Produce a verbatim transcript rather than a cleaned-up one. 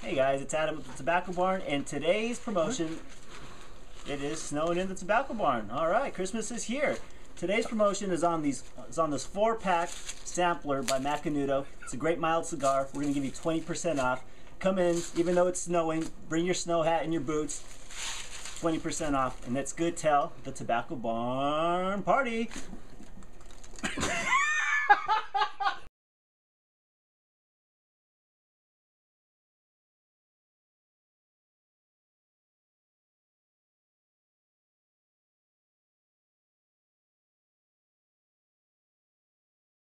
Hey guys, it's Adam with the Tobacco Barn, and today's promotion, it is snowing in the Tobacco Barn. All right, Christmas is here. Today's promotion is on these is on this four-pack sampler by Macanudo. It's a great mild cigar. We're gonna give you twenty percent off. Come in, even though it's snowing, bring your snow hat and your boots. twenty percent off, and that's good. Tell the Tobacco Barn party.